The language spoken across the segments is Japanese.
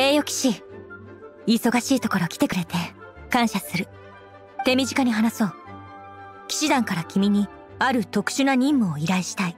栄誉騎士、忙しいところ来てくれて感謝する。手短に話そう。騎士団から君にある特殊な任務を依頼したい。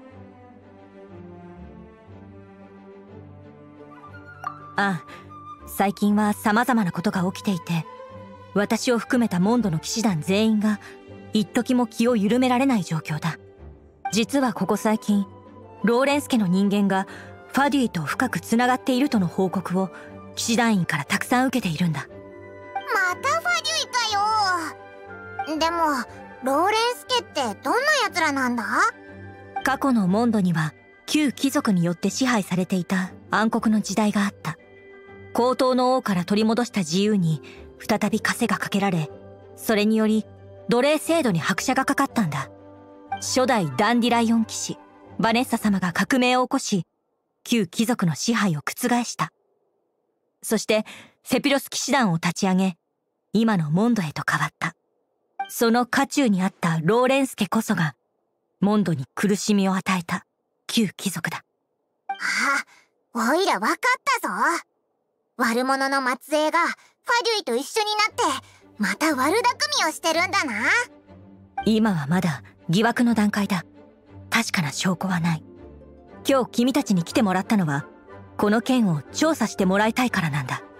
ああ、最近は様々なことが起きていて、私を含めたモンドの騎士団全員が一時も気を緩められない状況だ。実はここ最近、ローレンス家の人間がファデュイと深くつながっているとの報告を騎士団員からたくさん受けているんだ。 またファデュイかよ。でもローレンス家ってどんな奴らなんだ？ 過去のモンドには旧貴族によって支配されていた暗黒の時代があった。高等の王から取り戻した自由に再び枷がかけられ、それにより奴隷制度に拍車がかかったんだ。初代ダンディライオン騎士バネッサ様が革命を起こし、旧貴族の支配を覆した。そしてセピロス騎士団を立ち上げ、今のモンドへと変わった。その渦中にあったローレンス家こそがモンドに苦しみを与えた旧貴族だ。 あ、おいらわかったぞ。悪者の末裔がファデュイと一緒になってまた悪巧みをしてるんだな。 今はまだ疑惑の段階だ。確かな証拠はない。今日君たちに来てもらったのは、この件を調査してもらいたいからなんだ。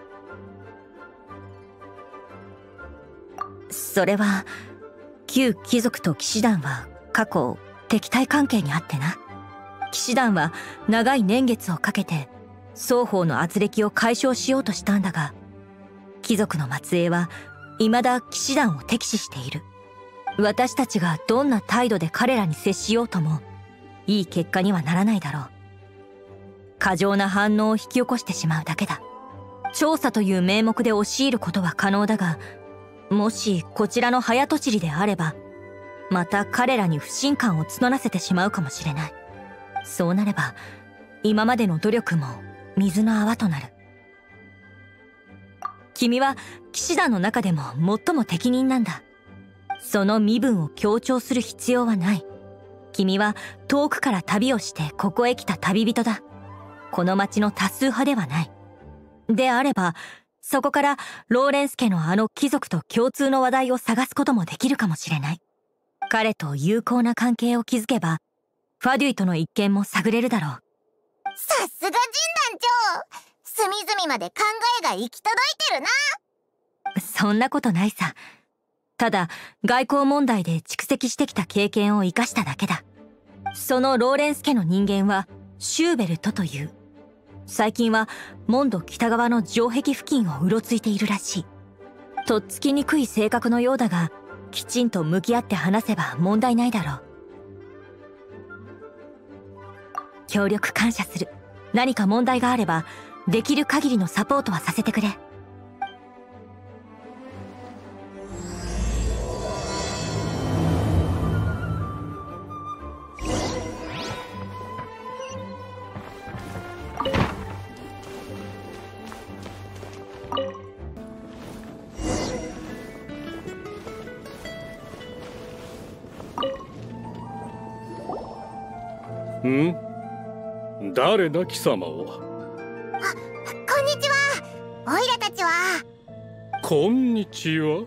それは、旧貴族と騎士団は過去敵対関係にあってな。騎士団は長い年月をかけて双方の圧力を解消しようとしたんだが、貴族の末裔は未だ騎士団を敵視している。私たちがどんな態度で彼らに接しようともいい結果にはならないだろう。過剰な反応を引き起こしてしまうだけだ。調査という名目で押し入ることは可能だが、もしこちらの早とちりであれば、また彼らに不信感を募らせてしまうかもしれない。そうなれば今までの努力も水の泡となる。君は騎士団の中でも最も適任なんだ。その身分を強調する必要はない。君は遠くから旅をしてここへ来た旅人だ。この町の多数派ではない。であれば、そこからローレンス家のあの貴族と共通の話題を探すこともできるかもしれない。彼と友好な関係を築けば、ファデュイとの一見も探れるだろう。 さすが神団長、隅々まで考えが行き届いてるな。 そんなことないさ。ただ外交問題で蓄積してきた経験を生かしただけだ。そのローレンス家の人間はシューベルトという。最近はモンド北側の城壁付近をうろついているらしい。とっつきにくい性格のようだが、きちんと向き合って話せば問題ないだろう。協力感謝する。何か問題があればできる限りのサポートはさせてくれ。 誰だ貴様は。 こんにちは。オイラたちは。 こんにちは。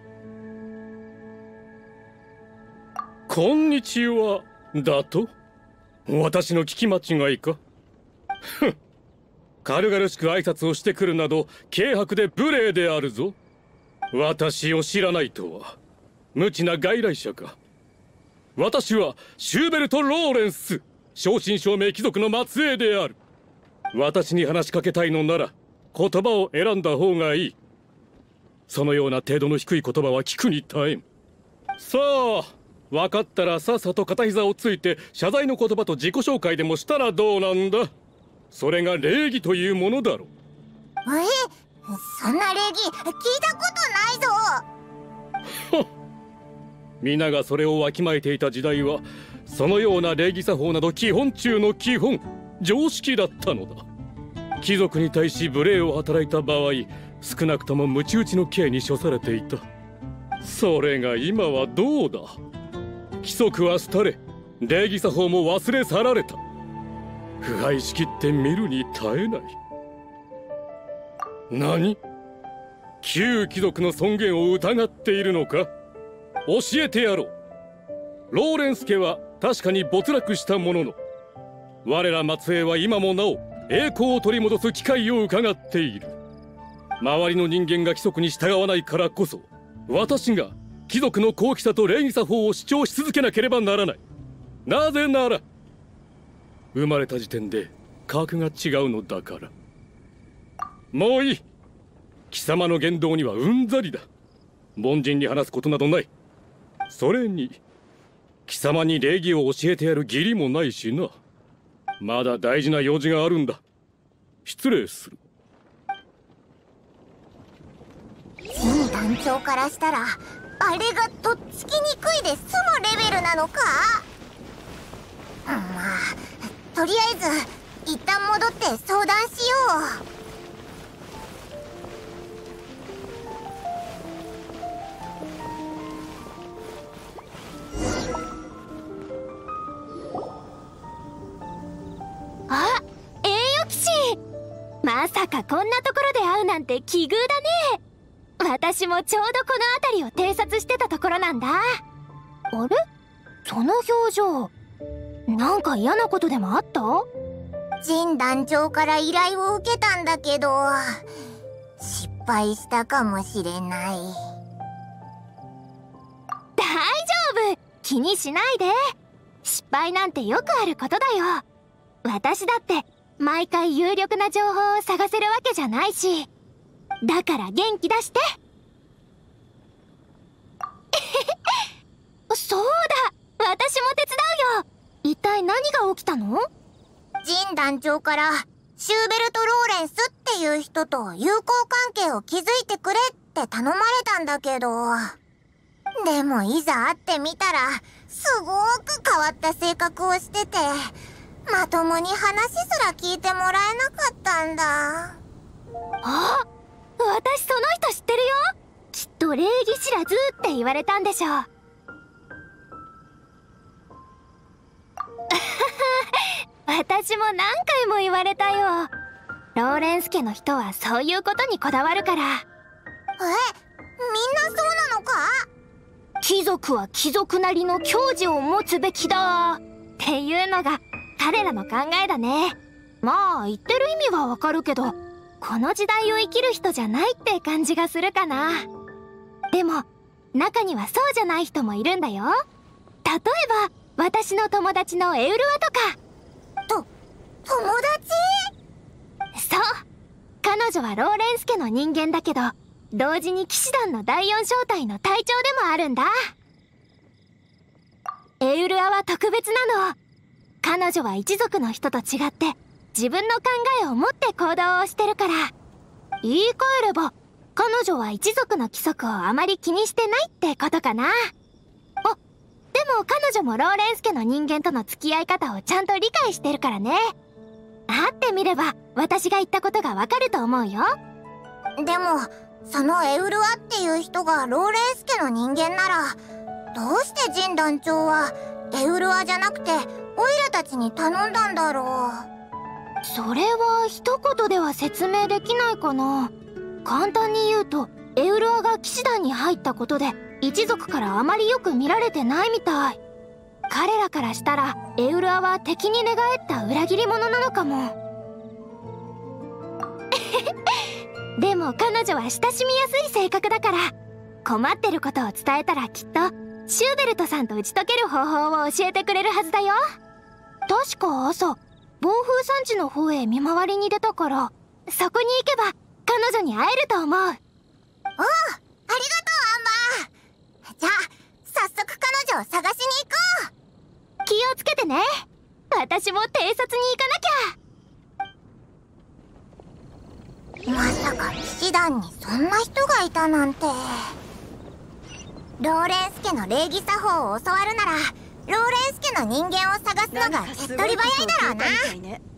こんにちはだと？私の聞き間違いか？ふん、軽々しく挨拶をしてくるなど軽薄で無礼であるぞ。私を知らないとは無知な外来者か。私はシューベルト・ローレンス、正真正銘貴族の末裔である。私に話しかけたいのなら言葉を選んだ方がいい。そのような程度の低い言葉は聞くに耐えん。さあ、分かったらさっさと片膝をついて謝罪の言葉と自己紹介でもしたらどうなんだ。それが礼儀というものだろう。 そんな礼儀聞いたことないぞ。 皆がそれをわきまえていた時代は、そのような礼儀作法など基本中の基本、常識だったのだ。貴族に対し無礼を働いた場合、少なくとも鞭打ちの刑に処されていた。それが今はどうだ。規則は廃れ、礼儀作法も忘れ去られた。腐敗しきって見るに耐えない。 何？旧貴族の尊厳を疑っているのか？教えてやろう。ローレンス家は確かに没落したものの、我ら末裔は今もなお栄光を取り戻す機会を伺っている。周りの人間が規則に従わないからこそ、私が貴族の高貴さと礼儀作法を主張し続けなければならない。なぜなら生まれた時点で格が違うのだから。もういい。貴様の言動にはうんざりだ。凡人に話すことなどない。それに貴様に礼儀を教えてやる義理もないしな。まだ大事な用事があるんだ。失礼する。 陳団長からしたらあれがとっつきにくいで済むレベルなのか？まあとりあえず一旦戻って相談しよう。 あ、栄誉騎士、まさかこんなところで会うなんて奇遇だね。私もちょうどこの辺りを偵察してたところなんだ。あれ？その表情、なんか嫌なことでもあった？ 陳団長から依頼を受けたんだけど失敗したかもしれない。 大丈夫、気にしないで。失敗なんてよくあることだよ。私だって毎回有力な情報を探せるわけじゃないし。だから元気出して。そうだ、私も手伝うよ。一体何が起きたの？ 陳団長からシューベルト・ローレンスっていう人と友好関係を築いてくれって頼まれたんだけど、でもいざ会ってみたらすごく変わった性格をしてて、まともに話すら聞いてもらえなかったんだ。 あ、私その人知ってるよ。きっと礼儀知らずって言われたんでしょう。私も何回も言われたよ。ローレンス家の人はそういうことにこだわるから。 みんなそうなのか？ 貴族は貴族なりの矜持を持つべきだっていうのが彼らの考えだね。まあ言ってる意味はわかるけど、この時代を生きる人じゃないって感じがするかな。でも中にはそうじゃない人もいるんだよ。例えば私の友達のエウルアとか。 友達？ そう、彼女はローレンス家の人間だけど、同時に騎士団の第4小隊の隊長でもあるんだ。エウルアは特別なの。彼女は一族の人と違って自分の考えを持って行動をしてるから。言い換えれば彼女は一族の規則をあまり気にしてないってことかな。あ、でも彼女もローレンス家の人間との付き合い方をちゃんと理解してるからね。会ってみれば私が言ったことがわかると思うよ。 でもそのエウルアっていう人がローレンス家の人間なら、どうして陳団長はエウルアじゃなくてオイラたちに頼んだんだろう？ それは一言では説明できないかな。簡単に言うと、エウルアが騎士団に入ったことで一族からあまりよく見られてないみたい。彼らからしたらエウルアは敵に寝返った裏切り者なのかも。でも彼女は親しみやすい性格だから、困ってることを伝えたらきっとシューベルトさんと打ち解ける方法を教えてくれるはずだよ。確か朝暴風山地の方へ見回りに出たから、そこに行けば彼女に会えると思う。 おう、ありがとうアンバー。じゃあ早速彼女を探しに行こう。 気をつけてね。私も偵察に行かなきゃ。 まさか騎士団にそんな人がいたなんて。ローレンス家の礼儀作法を教わるなら、ローレンス家の人間を探すのが手っ取り早いだろうな。